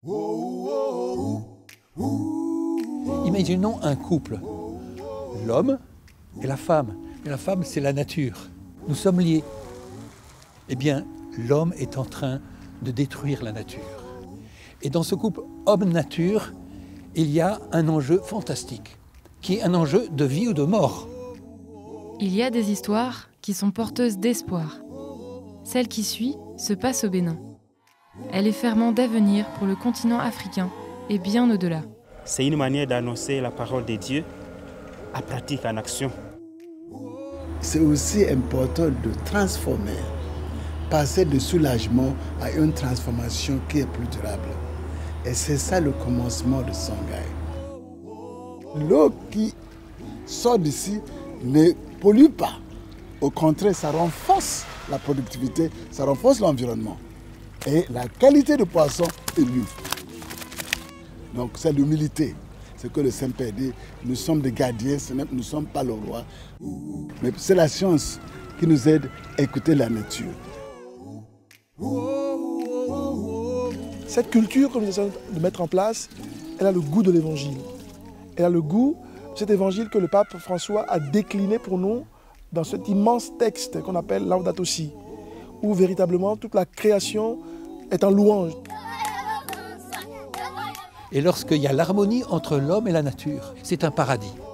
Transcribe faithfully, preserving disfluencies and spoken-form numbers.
Imaginons un couple, l'homme et la femme. Et la femme, c'est la nature. Nous sommes liés. Eh bien, l'homme est en train de détruire la nature. Et dans ce couple homme-nature, il y a un enjeu fantastique, qui est un enjeu de vie ou de mort. Il y a des histoires qui sont porteuses d'espoir. Celle qui suit se passe au Bénin. Elle est ferment d'avenir pour le continent africain et bien au-delà. C'est une manière d'annoncer la parole de Dieu à pratique, en action. C'est aussi important de transformer, passer de soulagement à une transformation qui est plus durable. Et c'est ça le commencement de Songhai. L'eau qui sort d'ici ne pollue pas. Au contraire, ça renforce la productivité, ça renforce l'environnement. Et la qualité de poisson est mieux. Donc c'est l'humilité. C'est que le Saint-Père dit, nous sommes des gardiens, nous ne sommes pas le roi. Mais c'est la science qui nous aide à écouter la nature. Cette culture que nous essayons de mettre en place, elle a le goût de l'évangile. Elle a le goût de cet évangile que le pape François a décliné pour nous dans cet immense texte qu'on appelle Laudato Si, où véritablement toute la création est en louange. Et lorsqu'il y a l'harmonie entre l'homme et la nature, c'est un paradis.